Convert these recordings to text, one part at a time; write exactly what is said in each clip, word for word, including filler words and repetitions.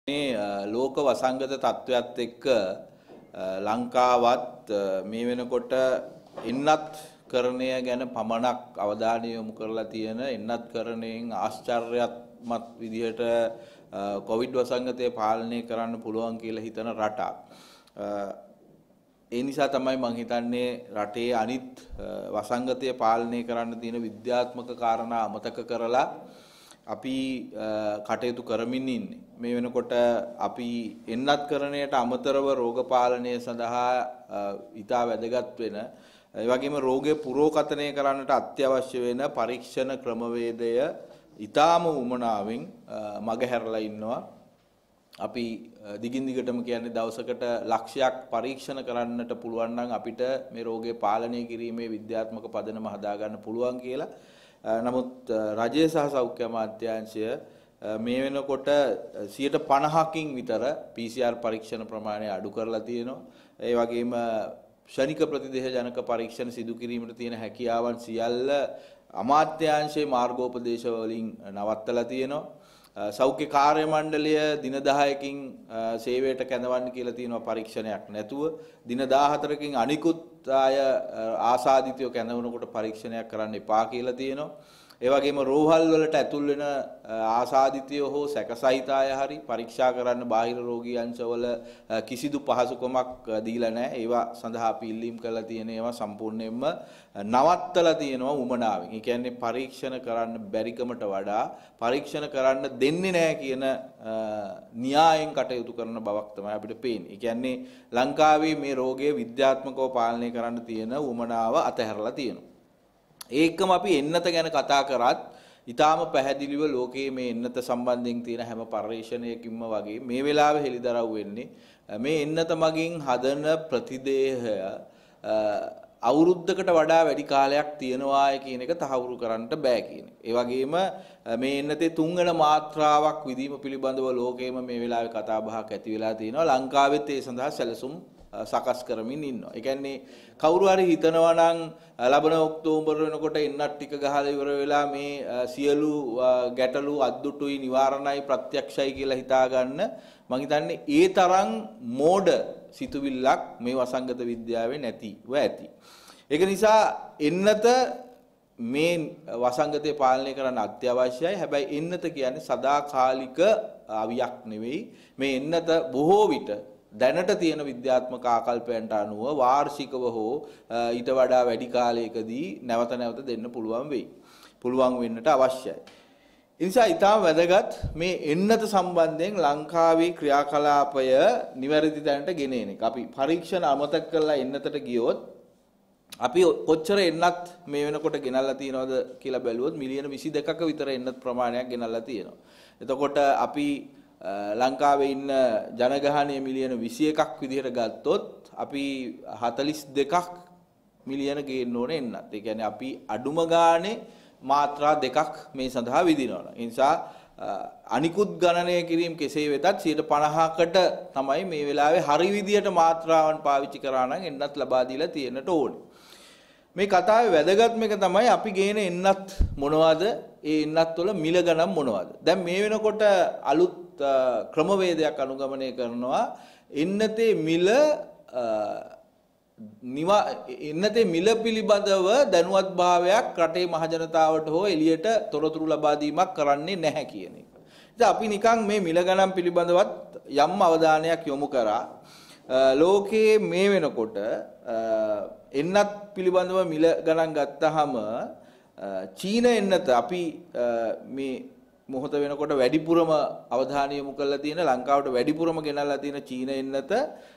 මේ ලෝක වසංගත තත්ත්වයක් එක්ක ලංකාවත් මේ වෙනකොට එන්නත් කරණය ගැන පමණක් අවධානය යොමු කරලා තියෙන එන්නත් කරණයෙන් ආශ්චර්යමත් විදිහට කොවිඩ් වසංගතය පාලනය කරන්න පුළුවන් කියලා හිතන රටක්. ඒ නිසා තමයි මම හිතන්නේ රටේ අනිත් වසංගතය පාලනය කරන්න තියෙන විද්‍යාත්මක කාරණා අමතක කරලා අපි කටයුතු කරමින් ඉන්නේ. මේ වෙනකොට අපි එන්නත් කරණයට අමතරව රෝග පාලනය සඳහා ඉතා වැදගත් වෙන ඒ වගේම රෝගය පුරෝකථනය කරන්නට අත්‍යවශ්‍ය වෙන පරීක්ෂණ ක්‍රමවේදය ඉතාම උමනාවෙන් මගහැරලා ඉන්නවා. අපි දිගින් දිගටම කියන්නේ දවසකට ලක්ෂයක් පරීක්ෂණ කරන්නට පුළුවන් නම් අපිට මේ රෝගය පාලනය කිරීමේ විද්‍යාත්මක පදනම හදා ගන්න පුළුවන් කියලා. නමුත් රජය සහ සෞඛ්‍ය අමාත්‍යාංශය මේ වෙනකොට සියයට පනහකින් විතර පී සී ආර් පරීක්ෂණ ප්‍රමාණය අඩු කරලා තියෙනවා. ඒ වගේම ශනික ප්‍රතිදේහ ජනක පරීක්ෂණ සිදු කිරීමට තියෙන හැකියාවන් සියල්ල අමාත්‍යාංශයේ මාර්ගෝපදේශ වලින් නවත්තලා තියෙනවා. සෞඛ්‍ය කාර්ය මණ්ඩලය දින දහයකින් සේවයට කැඳවන්න කියලා තියෙනවා පරීක්ෂණයක් නැතුව. දින දාහතරකින් අනිකුත් අය ආසාදිතයෝ කැඳවනකොට පරීක්ෂණයක් කරන්න එපා කියලා තියෙනවා. ඒ වගේම රෝහල් වලට ඇතුල් වෙන ආසාදිතයෝ හෝ සැකසහිත අය හරි පරීක්ෂා කරන්න බාහිර රෝගී අංශවල කිසිදු පහසුකමක් දීලා නැහැ. ඒවා සඳහා අපි ඉල්ලීම් කරලා තියෙන ඒවා සම්පූර්ණයෙන්ම නවත්තලා තියෙනවා උමනාවෙන්. ඒ කියන්නේ පරීක්ෂණ කරන්න බැරිකමට වඩා පරීක්ෂණ කරන්න දෙන්නේ නැහැ කියන න්‍යායෙන් කටයුතු කරන බවක් තමයි අපිට පේන්නේ. ඒ කියන්නේ ලංකාවේ මේ රෝගය විද්‍යාත්මකව පාලනය කරන්න තියෙන උමනාව අතහැරලා තියෙනවා. ඒකම අපි එන්නත ගැන කතා කරත් ඊටාම පැහැදිලිව ලෝකයේ මේ එන්නත සම්බන්ධයෙන් තියෙන හැම පරිශ්‍රණයකින්ම වගේ මේ වෙලාවේ හෙළිදරව් වෙන්නේ මේ එන්නත මගින් හදන ප්‍රතිදේහය අවුරුද්දකට වඩා වැඩි කාලයක් තියනවාය කියන එක තහවුරු කරන්නට බෑ කියන එක. ඒ වගේම මේ එන්නතේ තුන්වන මාත්‍රාවක් විදීම පිළිබඳව ලෝකයේම මේ වෙලාවේ කතා බහක් ඇති වෙලා තියෙනවා. ලංකාවෙත් ඒ සඳහා සැලසුම් සකස් කරමින් ඉන්නවා. ඒ කියන්නේ කවුරු හරි හිතනවා නම් ලබන ඔක්තෝබර් වෙනකොට එන්නත් ටික ගහලා ඉවර වෙලා මේ සියලු ගැටලු අද්දුටුයි නිවාරණයි ප්‍රත්‍යක්ෂයි කියලා හිතා ගන්න මම හිතන්නේ ඒ තරම් මෝඩ සිතුවිල්ලක් මේ වසංගත විද්‍යාවේ නැතිව ඇති. ඒක නිසා එන්නත මේ වසංගතය පාලනය කරන්න අත්‍යවශ්‍යයි. හැබැයි එන්නත කියන්නේ සදාකාලික අවියක් නෙවෙයි. මේ එන්නත බොහෝ විට දැනට තියෙන විද්‍යාත්මක ආකල්පයන්ට අනුව වාර්ෂිකව හෝ ඊට වඩා වැඩි කාලයකදී නැවත නැවත දෙන්න පුළුවන් වෙයි. පුළුවන් වෙන්නට අවශ්‍යයි. ඒ නිසා ඊටම වැදගත් මේ එන්නත සම්බන්ධයෙන් ලංකාවේ ක්‍රියාකලාපය නිවැරදි තැනට ගෙන එන එක. අපි පරීක්ෂණ අමතක කරලා එන්නතට ගියොත් අපි කොච්චර එන්නත් මේ වෙනකොට ගෙනල්ලා තියනවද කියලා බැලුවොත් මිලියන විසි දෙකක විතර එන්නත් ප්‍රමාණයක් ගෙනල්ලා තියෙනවා. එතකොට අපි ලංකාවේ ඉන්න ජනගහනය මිලියන විසි එකක් විදිහට ගත්තොත් අපි හතළිස් දෙකක් මිලියන ගේන්න ඕනේ එන්නත්. ඒ කියන්නේ අපි අඩුම ගානේ මාත්‍රා දෙකක් මේ සඳහා විදිනවා. ඒ නිසා අනිකුත් ගණනය කිරීම කෙසේ වෙතත් සියයට පනහකට තමයි මේ වෙලාවේ හරි විදියට මාත්‍රාවන් පාවිච්චි කරා නම් එන්නත් ලබා දීලා තියෙන්නට ඕනේ. මේ කතාවේ වැදගත්ම එක තමයි අපි ගේන එන්නත් මොනවද? ඒ එන්නත් වල මිල ගණන් මොනවද? දැන් මේ වෙනකොට අලුත් ක්‍රමවේදයක් අනුගමනය කරනවා. එන්නතේ මිල නිවා එන්නතේ මිල පිළිබඳව දැනුවත් භාවයක් රටේ මහජනතාවට හෝ එළියට තොරතුරු ලබා දීමක් කරන්නේ නැහැ කියන එක. ඉතින් අපි නිකන් මේ මිල ගණන් පිළිබඳවත් යම් අවධානයක් යොමු කරා. ලෝකයේ මේ වෙනකොට එන්නත් පිළිබඳව මිල ගණන් ගත්තාම චීන එන්නත අපි මේ මොහොත වෙනකොට වැඩිපුරම අවධානය යොමු කරලා තියෙන ලංකාවට වැඩිපුරම ගෙනල්ලා තියෙන චීන එන්නත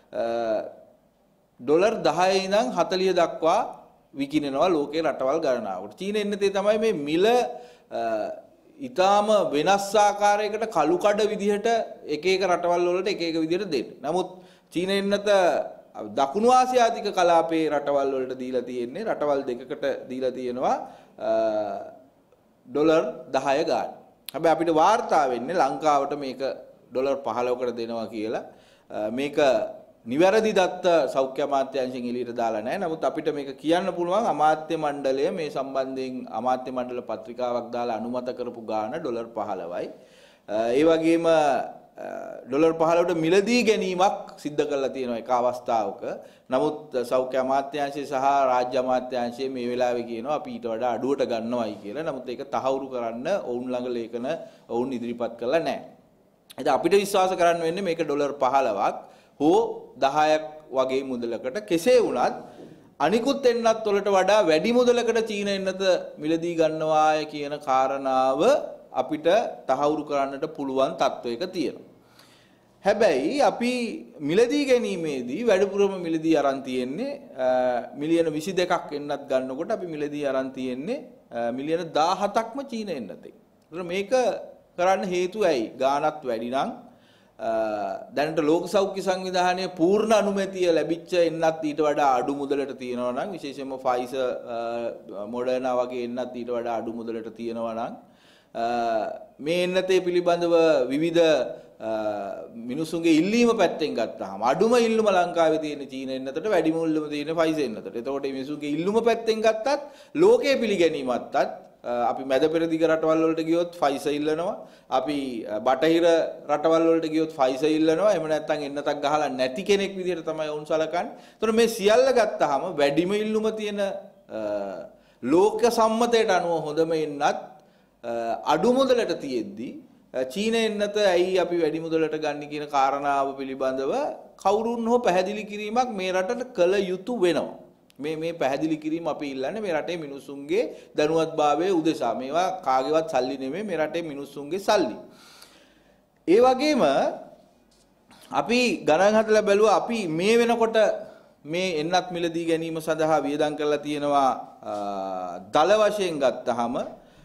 ඩොලර් දහය ඉඳන් හතළිහ දක්වා විකිනෙනවා ලෝකේ රටවල් ගණනාවකට. චීන එන්නතේ තමයි මේ මිල ඊටාම වෙනස් ආකාරයකට කළු කඩ විදිහට එක එක රටවල් වලට එක එක විදිහට දෙන්නේ. නමුත් චීන එන්නත දකුණු ආසියාතික කලාපයේ රටවල් වලට දීලා තියෙන්නේ රටවල් දෙකකට දීලා තියෙනවා ඩොලර් දහය ගාන. හැබැයි අපිට වාර්තා වෙන්නේ ලංකාවට මේක ඩොලර් පහළොවකට දෙනවා කියලා. මේක නිවැරදි දත්ත සෞඛ්‍ය අමාත්‍යාංශයෙන් එළියට දාලා නැහැ. නමුත් අපිට මේක කියන්න පුළුවන් අමාත්‍ය මණ්ඩලය මේ සම්බන්ධයෙන් අමාත්‍ය මණ්ඩල පත්‍රිකාවක් දාලා අනුමත කරපු ගාන ඩොලර් පහළොවයි. ඒ වගේම ඩොලර් පහළොවට මිලදී ගැනීමක් සිද්ධ කරලා තියෙනවා එක අවස්ථාවක. නමුත් සෞඛ්‍ය අමාත්‍යාංශය සහ රාජ්‍ය අමාත්‍යාංශය මේ වෙලාවේ කියනවා අපි ඊට වඩා අඩුවට ගන්නවයි කියලා. නමුත් ඒක තහවුරු කරන්න ඔවුන් ළඟ ලේඛන ඔවුන් ඉදිරිපත් කළා නැහැ. ඉතින් අපිට විශ්වාස කරන්න වෙන්නේ මේක ඩොලර් පහළොවක් හෝ දහයක් වගේ මුදලකට. කෙසේ වුණත් අනිකුත් එන්නත් වලට වඩා වැඩි මුදලකට චීන එන්නත මිලදී ගන්නවාය කියන කාරණාව අපිට තහවුරු කරන්නට පුළුවන් තත්වයක තියෙනවා. හැබැයි අපි මිලදී ගැනීමේදී වැඩිපුරම මිලදී අරන් තියෙන්නේ මිලියන විසි දෙකක් එන්නත් ගන්නකොට අපි මිලදී අරන් තියෙන්නේ මිලියන දාහතක්ම චීන එන්නතේ. ඒතර මේක කරන්න හේතුව ඇයි? ගාණත් වැඩි නම් දැනට ලෝක සෞඛ්‍ය සංවිධානයේ පූර්ණ අනුමැතිය ලැබිච්ච එන්නත් ඊට වඩා අඩු මුදලට තියෙනවා නම් විශේෂයෙන්ම ෆයිසර් මොඩර්නා වගේ එන්නත් ඊට වඩා අඩු මුදලට තියෙනවා නම් මේ එන්නතේ පිළිබඳව විවිධ මිනිසුන්ගේ ඉල්ලීම පැත්තෙන් ගත්තාම අඩුම ඉල්ලුම ලංකාවේ තියෙන චීන එන්නතට වැඩිම ඉල්ලුම තියෙන ෆයිසර් එන්නතට. එතකොට මේ මිනිසුන්ගේ ඉල්ලුම පැත්තෙන් ගත්තත් ලෝකයේ පිළිගැනීමත්තත් අපි මැද පෙරදිග රටවල් වලට ගියොත් ෆයිසර් ඉල්ලනවා. අපි බටහිර රටවල් වලට ගියොත් ෆයිසර් ඉල්ලනවා. එහෙම නැත්නම් එන්නතක් ගහලා නැති කෙනෙක් විදිහට තමයි වුන් සලකන්නේ. ඒතර මේ සියල්ල ගත්තාම වැඩිම ඉල්ලුම තියෙන ලෝක සම්මතයට අනුව හොඳම එන්නත් අඩු මුදලට තියෙද්දි චීන එන්නත ඇයි අපි වැඩි මුදලට ගන්න කියන කාරණාව පිළිබඳව කවුරුන් හෝ පැහැදිලි කිරීමක් මේ රටට කළ යුතු වෙනවා. මේ මේ පැහැදිලි කිරීම අපි ඉල්ලන්නේ මේ රටේ මිනිසුන්ගේ දැනුවත්භාවයේ උදෙසා. මේවා කාගේවත් සල්ලි නෙමෙයි, මේ රටේ මිනිසුන්ගේ සල්ලි. ඒ වගේම අපි ගණන් හදලා බැලුවා අපි මේ වෙනකොට මේ එන්නත් මිලදී ගැනීම සඳහා වියදම් කරලා තියෙනවා දල වශයෙන් ගත්තාම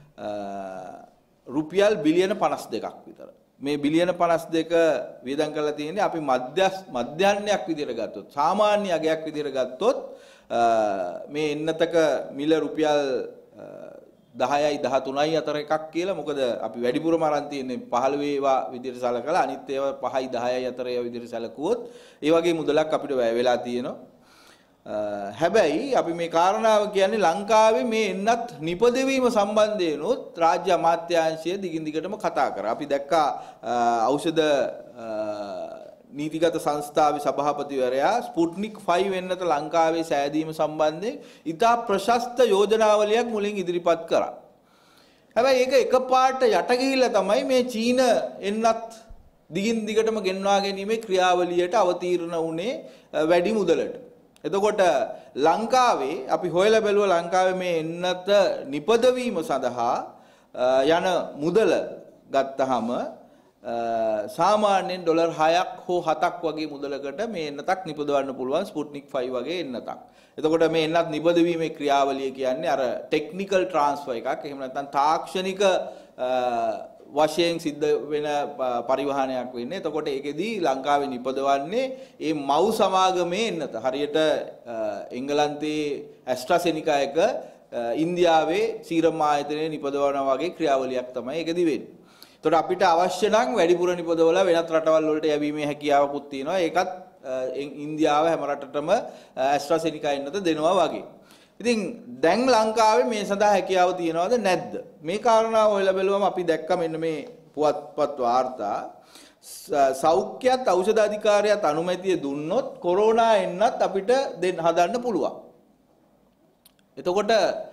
රුපියල් බිලියන පනස් දෙකක් විතර. මේ බිලියන පනස් දෙක වියදම් කරලා තියෙන්නේ අපි මධ්‍යස් මධ්‍යන්නයක් විදිහට ගත්තොත්, සාමාන්‍ය අගයක් විදිහට ගත්තොත් මේ එන්නතක මිල රුපියල් දහයයි දහතුනයි අතර එකක් කියලා. මොකද අපි වැඩිපුරම අරන් තියෙන්නේ පහළොව ඒවා විදිහට සලකලා අනිත් ඒවා පහයි දහයයි අතර ඒවා විදිහට සැලකුවොත් ඒ වගේ මුදලක් අපිට වැය වෙලා තියෙනවා. හැබැයි අපි මේ කාරණාව කියන්නේ ලංකාවේ මේ එන්නත් නිපදවීම සම්බන්ධයෙන් උත් රාජ්‍ය අමාත්‍යාංශය දිගින් දිගටම කතා කරා. අපි දැක්කා ඖෂධ නීතිගත සංස්ථාවේ සභාපතිවරයා ස්පුට්නික් ෆයිව් එන්නත ලංකාවේ සෑදීම සම්බන්ධයෙන් ඉතා ප්‍රශස්ත යෝජනාවලියක් මුලින් ඉදිරිපත් කරා. හැබැයි ඒක එකපාරට යට ගිහිල්ලා තමයි මේ චීන එන්නත් දිගින් දිගටම ගෙන්වා ගැනීමේ ක්‍රියාවලියට අවතීර්ණ වුණේ වැඩි මුදලට. එතකොට ලංකාවේ අපි හොයලා බැලුවා ලංකාවේ මේ එන්නත නිපදවීම සඳහා යන මුදල ගත්තාම සාමාන්‍යයෙන් ඩොලර් හයක් හෝ හතක් වගේ මුදලකට මේ එන්නතක් නිපදවන්න පුළුවන් ස්පුට්නික් ෆයිව් වගේ එන්නතක්. එතකොට මේ එන්නත් නිපදවීමේ ක්‍රියාවලිය කියන්නේ අර ටෙක්නිකල් ට්‍රාන්ස්ෆර් එකක්. එහෙම නැත්නම් තාක්ෂණික වශයෙන් සිද්ධ වෙන පරිවහනයක් වෙන්නේ. එතකොට ඒකෙදී ලංකාවේ නිපදවන්නේ මේ මව් සමාගමේ එන්නත. හරියට එංගලන්තයේ ඇස්ට්‍රාසෙනිකා එක ඉන්දියාවේ සීරම් ආයතනයේ නිපදවනවා වගේ ක්‍රියාවලියක් තමයි ඒකෙදී වෙන්නේ. එතකොට අපිට අවශ්‍ය නම් වැඩිපුර නිපදවලා වෙනත් රටවල් වලට යැවීමේ හැකියාවකුත් තියෙනවා. ඒකත් ඉන්දියාව හැම රටටම ඇස්ට්‍රාසෙනිකා එන්නත දෙනවා වගේ. ඉතින් දැන් ලංකාවේ මේ සඳහා හැකියාව තියනවද නැද්ද? මේ කාරණාව හොයලා බැලුවම අපි දැක්ක මෙන්න මේ පුවත්පත් වාර්තා සෞඛ්‍යත් ඖෂධ අධිකාරියත් අනුමැතිය දුන්නොත් කොරෝනා එන්නත් අපිට දෙන්න හදන්න පුළුවන්. එතකොට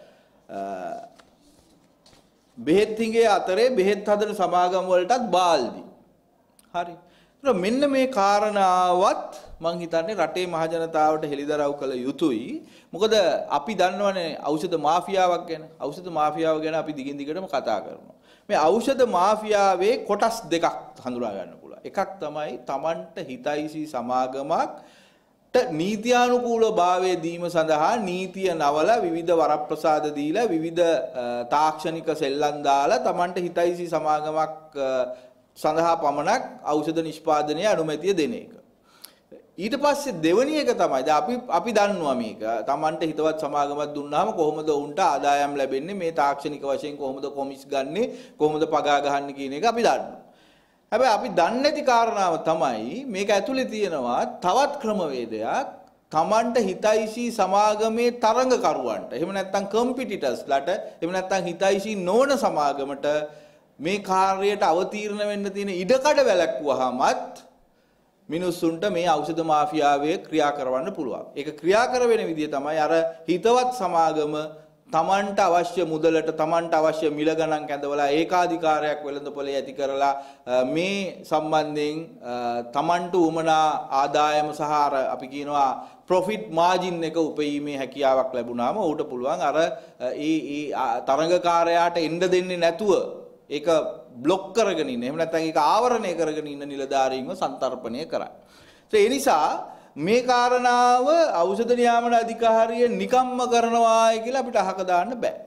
බෙහෙත් හිඟේ අතරේ බෙහෙත් හදන සමාගම් වලටත් බාල්දි. හරි. ඒතර මෙන්න මේ කාරණාවත් මං හිතන්නේ රටේ මහජනතාවට හෙළිදරව් කළ යුතුයි. මොකද අපි දන්නවනේ ඖෂධ මාෆියාවක් ගැන. ඖෂධ මාෆියාව ගැන අපි දිගින් දිගටම කතා කරනවා. මේ ඖෂධ මාෆියාවේ කොටස් දෙකක් හඳුනා ගන්න පුළුවන්. එකක් තමයි Tamanට හිතයිසි සමාගමක් නීතියානුකූල භාවය දීම සඳහා නීතිය නවලා විවිධ වරප්‍රසාද දීලා විවිධ තාක්ෂණික සෙල්ලම් දාලා Tamanට හිතයිසි සමාගමක් සඳහා පමණක් ඖෂධ නිෂ්පාදනයේ අනුමැතිය දෙන එක. ඊට පස්සේ දෙවෙනි එක තමයි දැන් අපි අපි දන්නවා මේක Tamanට හිතවත් සමාගමක් දුන්නාම කොහොමද උන්ට ආදායම් ලැබෙන්නේ, මේ තාක්ෂණික වශයෙන් කොහොමද කොමිස් ගන්නෙ, කොහොමද පගා ගහන්නේ කියන එක අපි දන්නවා. හැබැයි අපි දන්නේ නැති කාරණාව තමයි මේක ඇතුලේ තියෙනවා තවත් ක්‍රමවේදයක් Tamanට හිතයිසි සමාගමේ තරඟකරුවන්ට, එහෙම නැත්නම් කම්පිටිටර්ස්ලාට, එහෙම නැත්නම් හිතයිසි නොවන සමාගමට මේ කාර්යයට අවතීර්ණ වෙන්න තියෙන ඉඩකඩ වැළැක්වුවාමත් මිනිස්සුන්ට මේ ඖෂධ මාෆියාවේ ක්‍රියා කරවන්න පුළුවන්. ඒක ක්‍රියා කර වෙන විදිය තමයි අර හිතවත් සමාගම තමන්ට අවශ්‍ය මුදලට තමන්ට අවශ්‍ය මිල ගණන් කැඳවලා ඒකාධිකාරයක් වෙළඳපොලේ ඇති කරලා මේ සම්බන්ධයෙන් තමන්ට උමනා ආදායම සහ අර අපි කියනවා ප්‍රොෆිට් මාජින් එක උපයීමේ හැකියාවක් ලැබුණාම ඌට පුළුවන් අර ඒ ඒ තරඟකාරයාට එන්න දෙන්නේ නැතුව ඒක બ્લોක් කරගෙන ඉන්න. එහෙම නැත්නම් ඒක ආවරණය කරගෙන ඉන්න නිලධාරීන්ව සන්තරපණය කරයි. ඒ නිසා මේ කාරණාව ඖෂධ නියාමන අධිකාරිය නිකම්ම කරනවායි කියලා අපිට අහක දාන්න බෑ.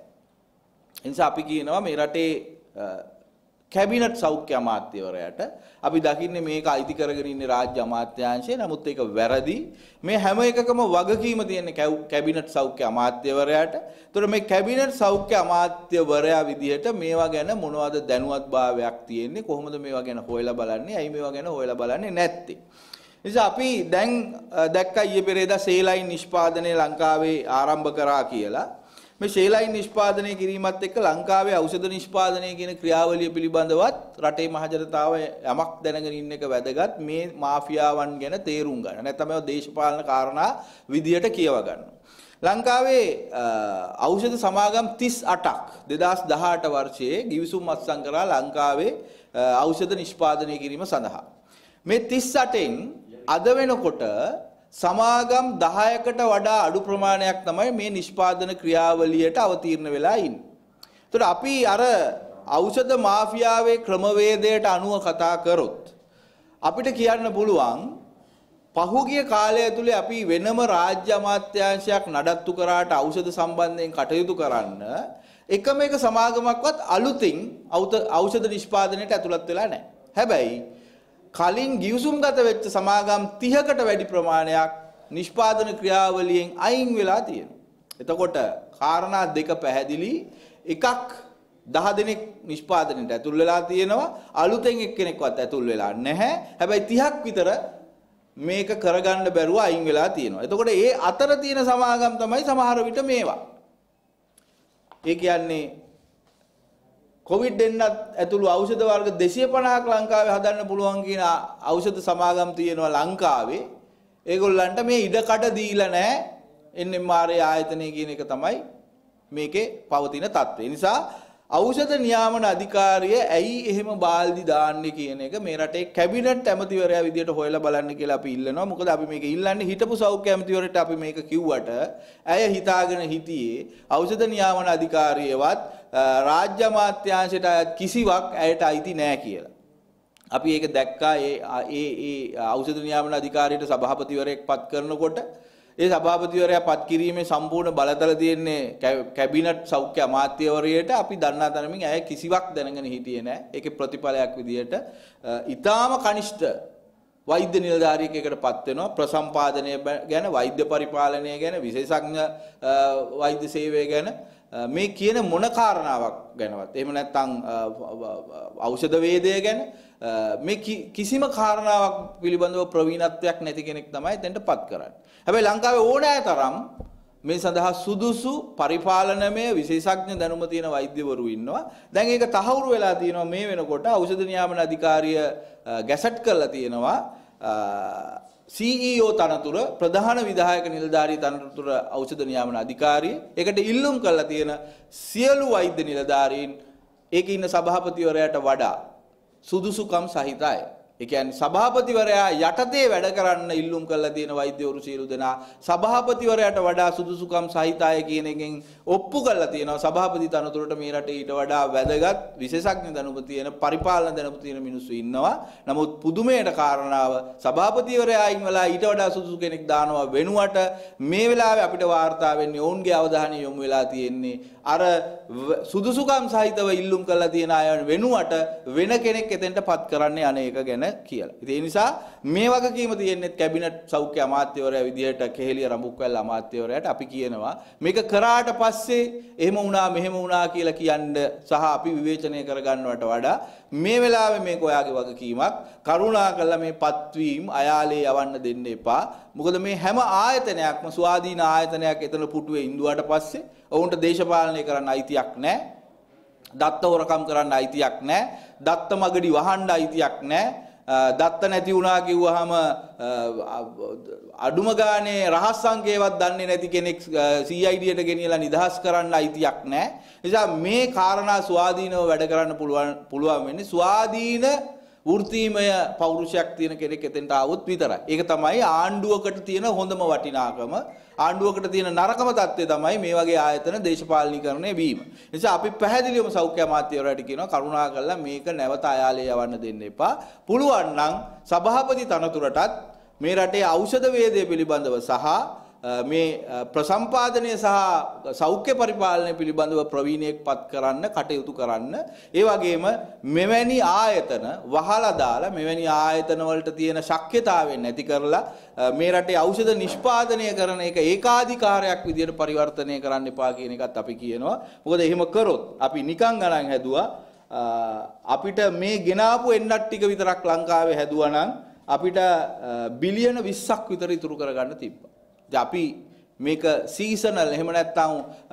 ඒ නිසා අපි කියනවා මේ රටේ කැබිනට් සෞඛ්‍ය අමාත්‍යවරයාට අපි දකින්නේ මේක අයිති කරගෙන ඉන්නේ රාජ්‍ය අමාත්‍යාංශය. නමුත් ඒක වැරදි. මේ හැම එකකම වගකීම තියෙන්නේ කැබිනට් සෞඛ්‍ය අමාත්‍යවරයාට. ඒතර මේ කැබිනට් සෞඛ්‍ය අමාත්‍යවරයා විදිහට මේවා ගැන මොනවද දැනුවත්භාවයක් තියෙන්නේ? කොහොමද මේවා ගැන හොයලා බලන්නේ? ඇයි මේවා ගැන හොයලා බලන්නේ නැත්තේ? නිසා අපි දැන් දැක්කා ඊයේ පෙරේදා සේලයින් නිෂ්පාදනය ලංකාවේ ආරම්භ කරා කියලා. මේ සේලයින් නිෂ්පාදනය කිරීමත් එක්ක ලංකාවේ ඖෂධ නිෂ්පාදනය කියන ක්‍රියාවලිය පිළිබඳවත් රටේ මහජනතාව යමක් දැනගෙන ඉන්න එක වැදගත්. මේ මාෆියාවන් ගැන තේරුම් ගන්න. නැත්නම් මේවා දේශපාලන කාරණා විදියට කියව ගන්න. ලංකාවේ ඖෂධ සමාගම් තිස් අටක් දෙදාස් දහඅට වර්ෂයේ ගිවිසුම් අත්සන් කරා ලංකාවේ ඖෂධ නිෂ්පාදනය කිරීම සඳහා. මේ තිස් අටෙන් අද වෙනකොට සමාගම් දහයකට වඩා අඩු ප්‍රමාණයක් තමයි මේ නිෂ්පාදන ක්‍රියාවලියට අවතීර්ණ වෙලා ඉන්නේ. ඒතර අපි අර ඖෂධ මාෆියාවේ ක්‍රමවේදයට අනුව කතා කරොත් අපිට කියන්න පුළුවන් පහුගිය කාලය ඇතුලේ අපි වෙනම රාජ්‍ය අමාත්‍යාංශයක් නඩත්තු කරාට ඖෂධ සම්බන්ධයෙන් කටයුතු කරන්න එකම එක සමාගමක්වත් අලුතින් ඖෂධ නිෂ්පාදනයට ඇතුළත් වෙලා නැහැ. හැබැයි කලින් ගිවිසුම්ගත වෙච්ච සමාගම් තිහකට වැඩි ප්‍රමාණයක් නිෂ්පාදන ක්‍රියාවලියෙන් අයින් වෙලා තියෙනවා. එතකොට කාරණා දෙක පැහැදිලි. එකක් දහ දෙනෙක් නිෂ්පාදනයට ඇතුල් වෙලා තියෙනවා. අලුතෙන් එක්කෙනෙක්වත් ඇතුල් වෙලා නැහැ. හැබැයි තිහක් විතර මේක කරගන්න බැරුව අයින් වෙලා තියෙනවා. එතකොට ඒ අතර තියෙන සමාගම් තමයි සමහර විට මේවා. ඒ කියන්නේ කොවිඩ් එන්නත් ඇතුළු ඖෂධ වර්ග දෙසිය පනහක් ලංකාවේ හදන්න පුළුවන් කියන ඖෂධ සමාගම් තියෙනවා ලංකාවේ. ඒගොල්ලන්ට මේ ඉඩකඩ දීලා නැහැ. එන් එම් ආර් ඒ ආයතනය කියන එක තමයි මේකේ පවතින තත්ත්වය. ඒ නිසා ඖෂධ නියාමන අධිකාරිය ඇයි එහෙම බාල්දි දාන්නේ කියන එක මේ රටේ කැබිනට් ඇමතිවරයා විදියට හොයලා බලන්න කියලා අපි ඉල්ලනවා. මොකද අපි මේක ඉල්ලන්නේ හිටපු සෞඛ්‍ය ඇමතිවරයාට අපි මේක කිව්වට ඇය හිතාගෙන හිටියේ ඖෂධ නියාමන අධිකාරියවත් රාජ්‍ය අමාත්‍යාංශයට කිසිවක් ඇයට අයිති නැහැ කියලා. අපි ඒක දැක්කා ඒ ඒ ඒ ඖෂධ නියාමන අධිකාරියට සභාපතිවරයෙක් පත් කරනකොට ඒ සභාපතිවරයා පත් කිරීමේ සම්පූර්ණ බලතල තියෙන්නේ කැබිනට් සෞඛ්‍ය අමාත්‍යවරයාට. අපි දන්නා තරමින් ඇය කිසිවක් දැනගෙන හිටියේ නැහැ. ඒකේ ප්‍රතිඵලයක් විදියට ඊටාම කනිෂ්ඨ වෛද්‍ය නිලධාරියෙකුට පත් වෙනවා. ප්‍රසම්පාදනය ගැන, වෛද්‍ය පරිපාලනය ගැන, විශේෂඥ වෛද්‍ය සේවය ගැන මේ කියන මොන කාරණාවක් ගැනවත් එහෙම නැත්නම් ඖෂධ වේදය ගැන මේ කිසිම කාරණාවක් පිළිබඳව ප්‍රවීණත්වයක් නැති කෙනෙක් තමයි එතෙන්ට පත් කරන්නේ. හැබැයි ලංකාවේ ඕනෑ තරම් මේ සඳහා සුදුසු පරිපාලනමය විශේෂඥ දැනුම තියෙන වෛද්‍යවරු ඉන්නවා. දැන් ඒක තහවුරු වෙලා තියෙනවා. මේ වෙනකොට ඖෂධ නියාමන අධිකාරිය ගැසට් කරලා තියෙනවා සී ඊ ඕ තනතුර, ප්‍රධාන විධායක නිලධාරී තනතුර ඖෂධ නියාමන අධිකාරිය. ඒකට ඉල්ලුම් කරලා තියෙන සියලු වෛද්‍ය නිලධාරීන් ඒකේ ඉන්න සභාපතිවරයාට වඩා සුදුසුකම් සහිතයි. ඒ කියන්නේ සභාපතිවරයා යටතේ වැඩ කරන්න ඉල්ලුම් කරලා තියෙන වෛද්‍යවරු සියලු දෙනා සභාපතිවරයාට වඩා සුදුසුකම් සහිතයි කියන එකෙන් ඔප්පු කරලා තියෙනවා. සභාපති තනතුරට මේ රටේ ඊට වඩා වැදගත් විශේෂඥ දැනුම තියෙන, පරිපාලන දැනුම තියෙන මිනිස්සු ඉන්නවා. නමුත් පුදුමයට කාරණාව සභාපතිවරයා අයින් වෙලා ඊට වඩා සුදුසු කෙනෙක් දානවා වෙනුවට මේ වෙලාවේ අපිට වාර්තා වෙන්නේ ඔවුන්ගේ අවධානය යොමු වෙලා තියෙන්නේ අර සුදුසුකම් සහිතව ඉල්ලුම් කරලා තියෙන අය වෙනුවට වෙන කෙනෙක් එතෙන්ට පත් කරන්නේ අනේක ගැන කියලා. ඉතින් ඒ නිසා මේ වගකීම තියෙන්නේ කැබිනට් සෞඛ්‍ය අමාත්‍යවරයා විදිහට කෙහෙලිය රඹුක්වැල්ල අමාත්‍යවරයාට. අපි කියනවා මේක කරාට පස්සේ එහෙම වුණා මෙහෙම වුණා කියලා කියන්න සහ අපි විවේචනය කරගන්නවට වඩා මේ වෙලාවේ මේක ඔයාගේ වගකීමක්. කරුණාකරලා මේ පත්වීම් අයාලේ යවන්න දෙන්න එපා. මොකද මේ හැම ආයතනයක්ම ස්වාධීන ආයතනයක් එතන පුටුවේ ඉඳුවාට පස්සේ ඔවුන්ට දේශපාලනය කරන්න අයිතියක් නැහැ. දත්ත හොරකම් කරන්න අයිතියක් නැහැ. දත්ත මගඩි වහන්න අයිතියක් නැහැ. දත්ත නැති වුණා කිව්වහම අඩුම ගානේ රහස් සංකේවත් දන්නේ නැති කෙනෙක් සී අයි ඩී එට ගෙනියලා නිදහස් කරන්න අයිතියක් නැහැ. නිසා මේ කාරණා ස්වාධීනව වැඩ කරන්න පුළුවන් පුළුවන් වෙන්නේ ස්වාධීන වෘත්තීමය පෞරුෂයක් තියෙන කෙනෙක් එතෙන්ට ආවොත් විතරයි. ඒක තමයි ආණ්ඩුවකට තියෙන හොඳම වටිනාකම. ආණ්ඩුවකට තියෙන නරකම தත්ත්වය තමයි මේ වගේ ආයතන දේශපාලනීකරණය වීම. නිසා අපි පැහැදිලිවම සෞඛ්‍ය අමාත්‍යවරයාට කියනවා කරුණාකරලා මේක නැවත අයාලේ යවන්න දෙන්න එපා. පුළුවන් නම් සභාපති තනතුරටත් මේ රටේ ඖෂධ වේදය පිළිබඳව සහ මේ ප්‍රසම්පාදනය සහ සෞඛ්‍ය පරිපාලනය පිළිබඳව ප්‍රවීණයෙක් පත් කරන්න කටයුතු කරන්න. ඒ වගේම මෙවැනි ආයතන වහලා දාලා මෙවැනි ආයතන වලට තියෙන ශක්්‍යතාවයෙන් නැති කරලා මේ රටේ ඖෂධ නිෂ්පාදනය කරන එක ඒකාධිකාරයක් විදියට පරිවර්තනය කරන්න එපා කියන එකත් අපි කියනවා. මොකද එහෙම කරොත් අපි නිකන් ගණන් හැදුවා අපිට මේ ගෙනාපු එන්නත් ටික විතරක් ලංකාවේ හැදුවා නම් අපිට බිලියන විස්සක් විතර ඉතුරු කරගන්න තිබ්බා. අපි මේක සීසනල් එහෙම නැත්නම්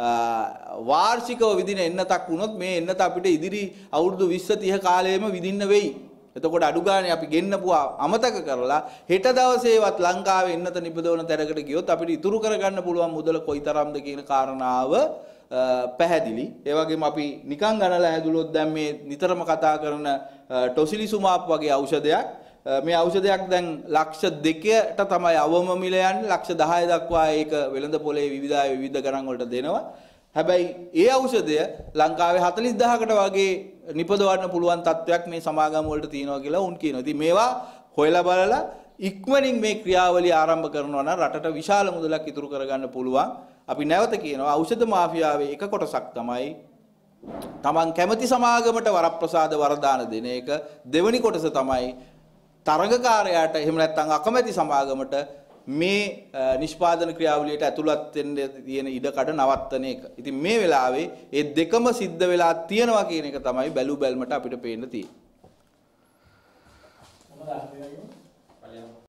වාර්ෂිකව විදින එන්නතක් වුණොත් මේ එන්නත අපිට ඉදිරි අවුරුදු විස්ස තිහ කාලෙම විදින්න වෙයි. එතකොට අඩු ගානේ අපි ගෙන්නපුවා අමතක කරලා හෙට දවසේවත් ලංකාවේ එන්නත නිපදවන තැනකට ගියොත් අපිට ඉතුරු කරගන්න පුළුවන් මුදල කොයිතරම්ද කියන කාරණාව පැහැදිලි. ඒ වගේම අපි නිකන් ගණනලා හැදුලොත් දැන් මේ නිතරම කතා කරන ටොසිලිසුමාප් වගේ ඖෂධයක් මේ ඖෂධයක් දැන් ලක්ෂ දෙකකට තමයි අවම මිල යන්නේ. ලක්ෂ දහය දක්වා ඒක වෙළඳ පොලේ විවිධ විවිධ ගණන් වලට දෙනවා. හැබැයි ඒ ඖෂධය ලංකාවේ හතළිස් දහසකට වගේ නිපදවන්න පුළුවන් තත්වයක් මේ සමාගම් වලට තියෙනවා කියලා උන් කියනවා. ඉතින් මේවා හොයලා බලලා ඉක්මනින් මේ ක්‍රියාවලිය ආරම්භ කරනවා නම් රටට විශාල මුදලක් ඉතුරු කරගන්න පුළුවන්. අපි නැවත කියනවා ඖෂධ මාෆියාවේ එක කොටසක් තමයි තමන් කැමති සමාගමට වරප්‍රසාද වරදාන දෙන එක. දෙවෙනි කොටස තමයි තරගකාරයාට එහෙම නැත්නම් අකමැති සමාගමට මේ නිෂ්පාදන ක්‍රියාවලියට ඇතුළත් වෙන්න තියෙන ඉඩකඩ නවත්තන එක. ඉතින් මේ වෙලාවේ මේ දෙකම සිද්ධ වෙලා තියෙනවා කියන එක තමයි බැලු බැල්මට අපිට පේන්න තියෙන්නේ.